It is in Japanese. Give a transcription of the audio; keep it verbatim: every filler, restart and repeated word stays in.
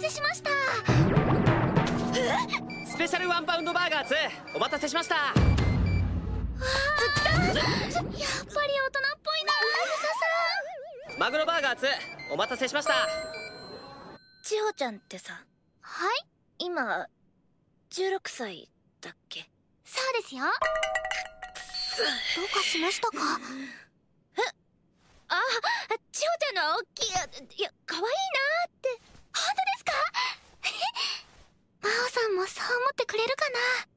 せしました。 スペシャルワンパウンドバーガーツお待たせしました。 やっぱり大人っぽいな、遊佐さん。 マグロバーガーツお待たせしました。 千穂ちゃんってさ。はい。今じゅうろくさいだっけ？そうですよ。どうかしましたか？え、あ、千穂ちゃんの大きい、いや可愛いなーって。本当ですか？真央さんもそう思ってくれるかな？